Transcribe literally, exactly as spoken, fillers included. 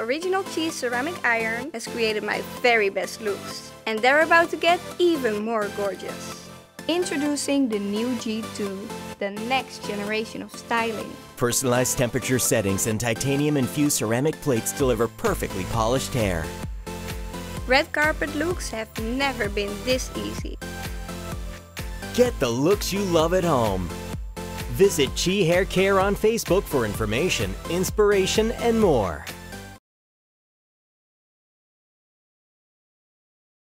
original cheese ceramic iron has created my very best looks. And they're about to get even more gorgeous. Introducing the new G two, the next generation of styling. Personalized temperature settings and titanium-infused ceramic plates deliver perfectly polished hair. Red carpet looks have never been this easy. Get the looks you love at home. Visit Chi Hair Care on Facebook for information, inspiration, and more.